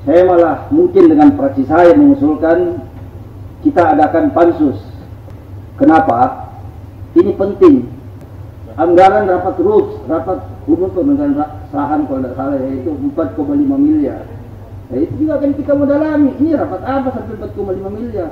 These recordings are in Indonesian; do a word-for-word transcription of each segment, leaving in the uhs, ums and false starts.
Saya malah mungkin dengan praksi saya mengusulkan kita adakan pansus. Kenapa? Ini penting. Anggaran rapat terus, rapat umum pemerintahan kalau tidak salah yaitu empat koma lima miliar. Nah, itu juga akan kita mau dalami. Ini rapat apa sampai empat koma lima miliar?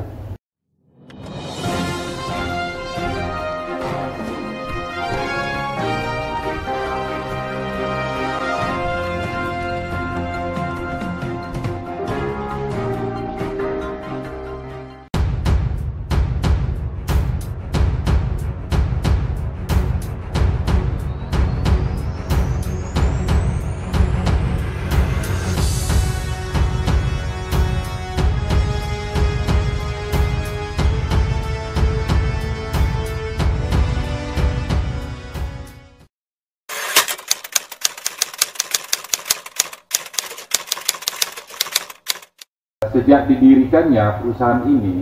Sejak didirikannya perusahaan ini,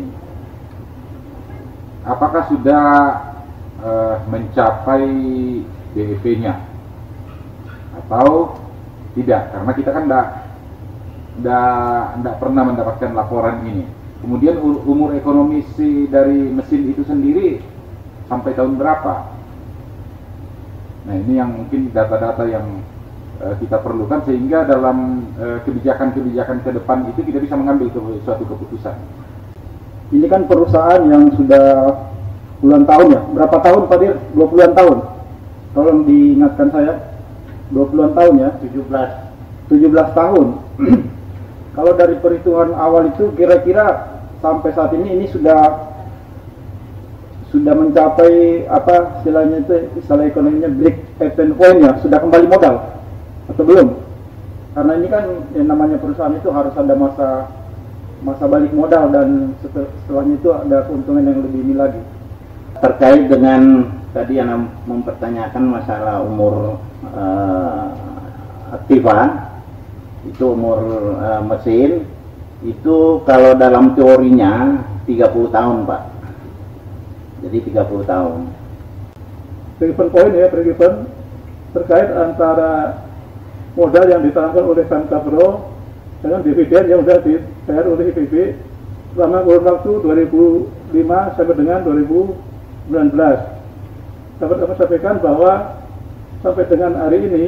apakah sudah uh, mencapai B E P-nya atau tidak? Karena kita kan tidak pernah mendapatkan laporan ini. Kemudian umur ekonomi si dari mesin itu sendiri sampai tahun berapa? Nah, ini yang mungkin data-data yang kita perlukan sehingga dalam kebijakan-kebijakan ke depan itu kita bisa mengambil suatu keputusan. Ini kan perusahaan yang sudah puluhan tahun ya, berapa tahun Pak Dir? dua puluhan tahun. Tolong diingatkan saya, dua puluhan tahun ya? tujuh belas tahun. Kalau dari perhitungan awal itu kira-kira sampai saat ini ini sudah sudah mencapai apa istilahnya itu istilah ekonominya break even point ya, sudah kembali modal atau belum? Karena ini kan yang namanya perusahaan itu harus ada masa masa balik modal dan setelahnya itu ada keuntungan yang lebih ini lagi. Terkait dengan tadi yang mempertanyakan masalah umur uh, aktiva, itu umur uh, mesin itu kalau dalam teorinya tiga puluh tahun Pak, jadi tiga puluh tahun. Break-even point ya, break-even terkait antara modal yang ditanamkan oleh Pemkabro dengan dividen yang sudah dibayar oleh I P B selama kurun waktu dua ribu lima sampai dengan dua ribu sembilan belas. Dapat kami sampaikan bahwa sampai dengan hari ini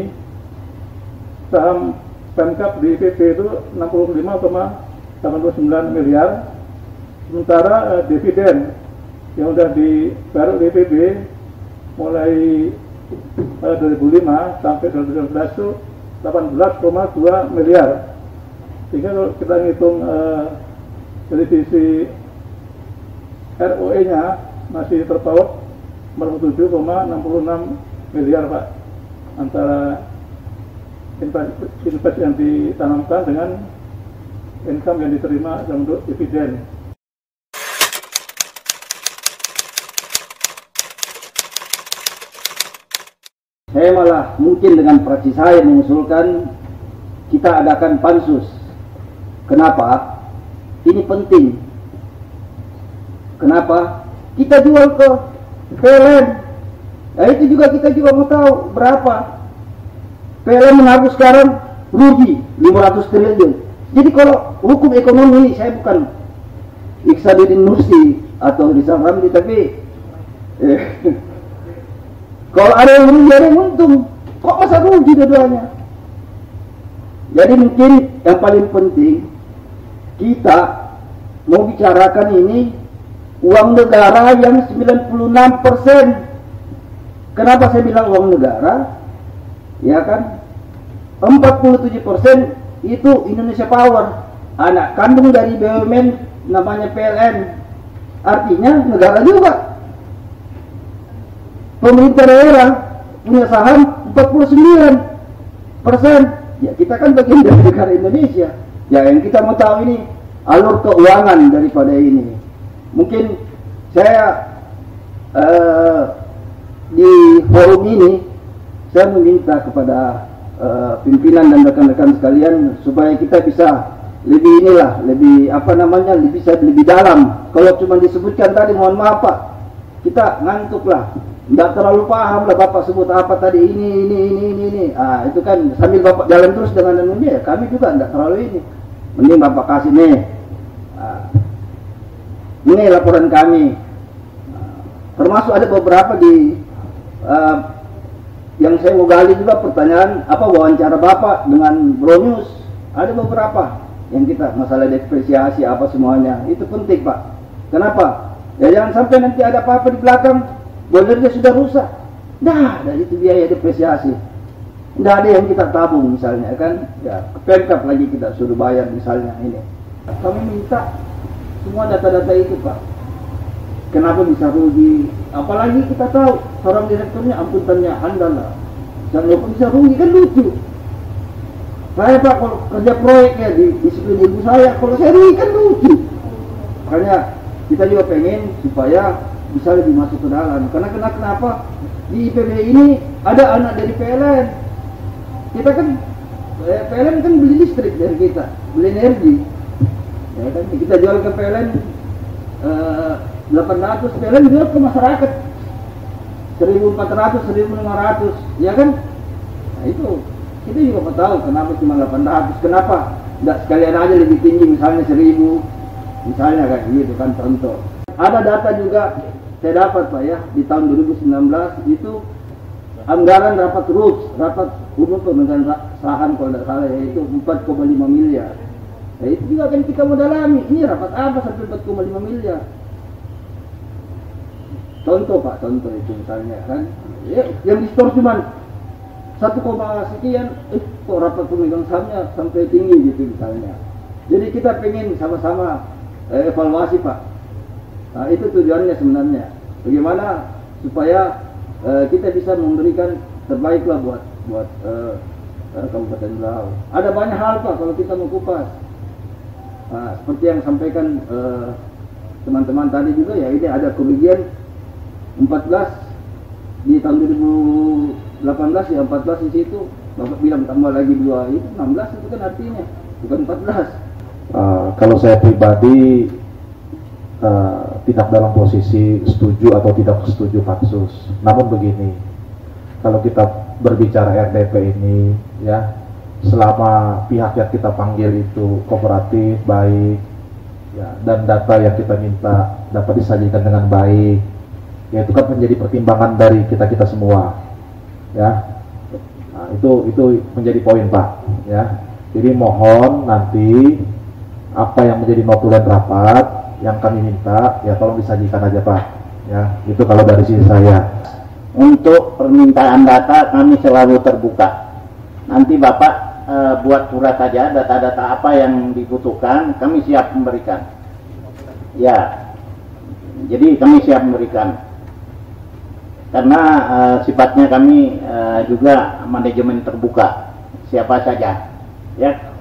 saham Pemkab di I P B itu enam puluh lima koma delapan puluh sembilan miliar, sementara uh, dividen yang sudah dibayar oleh I P B mulai uh, dua ribu lima sampai dua ribu sembilan belas itu delapan belas koma dua miliar. Sehingga kalau kita ngitung uh, dari sisi R O E-nya masih terpaut empat puluh tujuh koma enam puluh enam miliar Pak, antara investasi yang ditanamkan dengan income yang diterima dalam bentuk dividen. Saya malah mungkin dengan praksi saya mengusulkan kita adakan pansus. Kenapa? Ini penting. Kenapa? Kita jual ke P L N. Nah, itu juga kita juga mau tahu berapa. P L N mengaku sekarang rugi lima ratus triliun. Jadi kalau hukum ekonomi, saya bukan Iksaduddin Nursi atau Rizal Ramli, tapi eh, kalau ada yang rugi, ada yang untung. Kok masa rugi dua-duanya? Jadi mungkin yang paling penting kita mau bicarakan ini uang negara yang sembilan puluh enam persen. Kenapa saya bilang uang negara? Ya kan? empat puluh tujuh persen itu Indonesia Power, anak kandung dari B U M N namanya P L N. Artinya negara juga. Pemerintah daerah punya saham empat puluh sembilan persen. Ya kita kan bagian dari negara Indonesia. Ya yang kita mau tahu ini alur keuangan daripada ini. Mungkin saya uh, di forum ini saya meminta kepada uh, pimpinan dan rekan-rekan sekalian supaya kita bisa lebih inilah, lebih apa namanya, lebih bisa lebih dalam. Kalau cuma disebutkan tadi, mohon maaf Pak, kita ngantuk lah. Tidak terlalu paham lah Bapak sebut apa tadi ini ini ini ini ini. Ah itu kan sambil Bapak jalan terus dengan anunya ya, kami juga tidak terlalu ini. mending Bapak kasih nih, uh, ini laporan kami, uh, termasuk ada beberapa di uh, yang saya mau gali juga pertanyaan apa wawancara Bapak dengan Bro News, ada beberapa yang kita masalah depresiasi apa semuanya, itu penting Pak. Kenapa? Ya jangan sampai nanti ada apa-apa di belakang, boilernya sudah rusak. Nah, dari itu biaya depresiasi. Tidak ada yang kita tabung misalnya kan, ya Pemkab lagi kita suruh bayar misalnya ini. Kami minta semua data-data itu Pak. Kenapa bisa rugi? Apalagi kita tahu seorang direkturnya amputannya handal lah. Dan lupa bisa rugi kan lucu. Saya Pak kalau kerja proyeknya di disiplin ibu saya, kalau saya rugi kan lucu. Makanya kita juga pengen supaya bisa lebih masuk ke dalam. Karena kenapa? kenapa? Di I P B ini ada anak dari P L N. Kita kan eh, P L N kan beli listrik dari kita, beli energi. Ya kan kita jual ke P L N eh, delapan ratus, P L N jual ke masyarakat seribu empat ratus, seribu lima ratus, ya kan? Nah itu kita juga mau tahu kenapa cuma delapan ratus, kenapa tidak sekalian aja lebih tinggi misalnya seribu, misalnya kayak gitu kan contoh. Ada data juga saya dapat Pak ya, di tahun dua ribu sembilan belas itu anggaran rapat R U P S, rapat umum pemegang saham kalau tidak salah, yaitu empat koma lima miliar. Nah, itu juga kan kita mau dalami, ini rapat apa sampai empat koma lima miliar. Contoh Pak, contoh itu misalnya kan, ya, yang di store cuma satu koma sekian, eh kok rapat pemegang sahamnya sampai tinggi gitu misalnya. Jadi kita pengen sama-sama eh, evaluasi Pak. Nah itu tujuannya sebenarnya, bagaimana supaya uh, kita bisa memberikan terbaik lah buat buat uh, uh, Kabupaten Berau. Ada banyak hal Pak kalau kita mau kupas. Nah, seperti yang sampaikan teman-teman uh, tadi juga ya, ini ada kerugian empat belas di tahun dua ribu delapan belas ya, empat belas di situ. Bapak bilang tambah lagi dua, itu enam belas itu kan artinya, bukan empat belas. Uh, kalau saya pribadi Uh, tidak dalam posisi setuju atau tidak setuju pansus. Namun begini, kalau kita berbicara R D P ini ya, selama pihak yang kita panggil itu kooperatif, baik ya, dan data yang kita minta dapat disajikan dengan baik, ya itu kan menjadi pertimbangan dari kita-kita semua ya. Nah, itu itu menjadi poin Pak ya. Jadi mohon nanti apa yang menjadi notulen rapat yang kami minta ya tolong disajikan aja Pak ya, itu kalau dari sisi saya. Untuk permintaan data kami selalu terbuka, nanti Bapak e, buat surat saja data-data apa yang dibutuhkan, kami siap memberikan ya. Jadi kami siap memberikan karena e, sifatnya kami e, juga manajemen terbuka, siapa saja ya.